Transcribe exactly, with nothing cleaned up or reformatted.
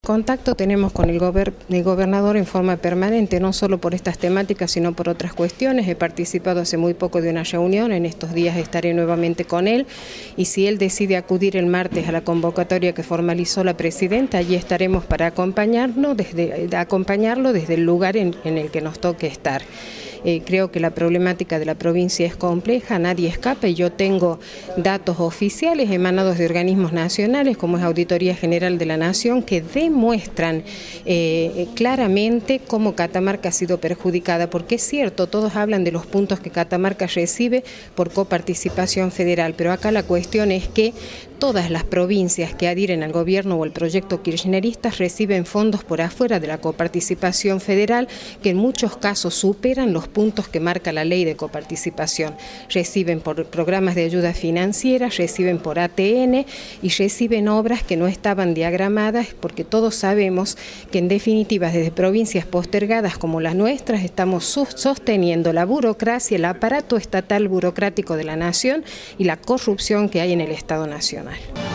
Contacto tenemos con el, gober el gobernador en forma permanente, no solo por estas temáticas, sino por otras cuestiones. He participado hace muy poco de una reunión, en estos días estaré nuevamente con él, y si él decide acudir el martes a la convocatoria que formalizó la presidenta, allí estaremos para acompañarnos desde, acompañarlo desde el lugar en, en el que nos toque estar. Eh, creo que la problemática de la provincia es compleja, nadie escapa, y yo tengo datos oficiales emanados de organismos nacionales, como es Auditoría General de la Nación, que demuestran eh, claramente cómo Catamarca ha sido perjudicada, porque es cierto, todos hablan de los puntos que Catamarca recibe por coparticipación federal, pero acá la cuestión es que todas las provincias que adhieren al gobierno o al proyecto kirchnerista reciben fondos por afuera de la coparticipación federal, que en muchos casos superan los puntos que marca la ley de coparticipación. Reciben por programas de ayuda financiera, reciben por A T N y reciben obras que no estaban diagramadas, porque todos sabemos que en definitiva desde provincias postergadas como las nuestras estamos sosteniendo la burocracia, el aparato estatal burocrático de la nación y la corrupción que hay en el Estado Nacional.